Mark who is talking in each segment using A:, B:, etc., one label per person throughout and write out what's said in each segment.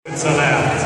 A: Switzerland.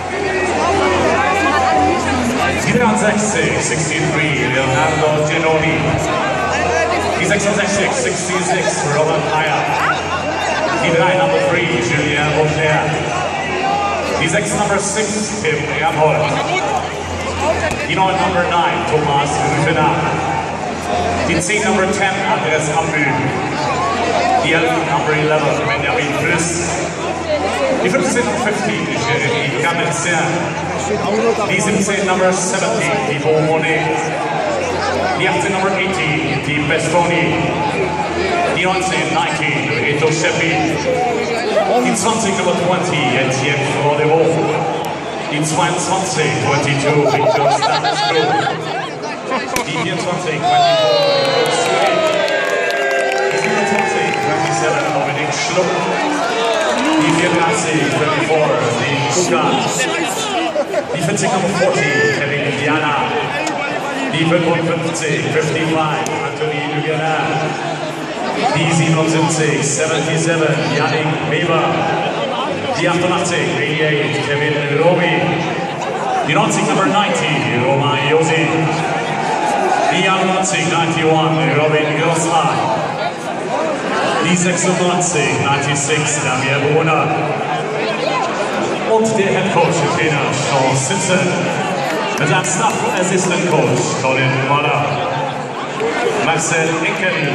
A: 64, 63, Leonardo Giannoni. Die 66, 66, Robert Meyer. Die 3, Number 3, Julien Beauclerc. Die 6, Number 6, Tim Ernhold. Die 9, Number 9, Thomas Rüfener. Die 10, Number 10, Andres Ambü. Die 11, Number 11, Benjamin Plüss. Die 15, 15, Jeremy Gametzer. Die 17, Number 17, Thibaut Monet. Die 18, Number 18, Di Bestoni. Die 19, 19, Reto Scheppi. Die 20, Number 20, Etienne Flodevaux. Die 22, 22, Victor Stanislau. Die 24, 24, Victor Suet. Die 27, 27, Dominik Schlupp. Die 34, 24, Dean Kuka. Die 40, Nummer 40, Kevin Indiana. Die 55, 55, Anthony Duguerin. Die 77, 77, Yannick Weber. Die 88, 88, Kevin Robi. Die 90, Number 90, Romain Josi. Die 91, 91, Robin Grossmann. Die 96, 96, Damien Brunner. Und der Head Coach und Trainer Sean Simpson. Mit seinem Staff Assistant Coach Colin Waller. Marcel Enkeli.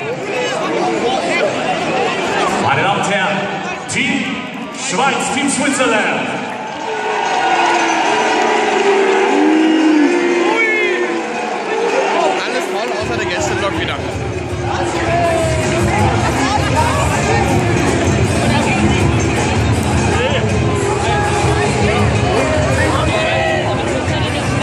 A: Meine Damen und Herren, Team Schweiz, Team Switzerland.
B: Alles voll außer der Gästeblock wieder.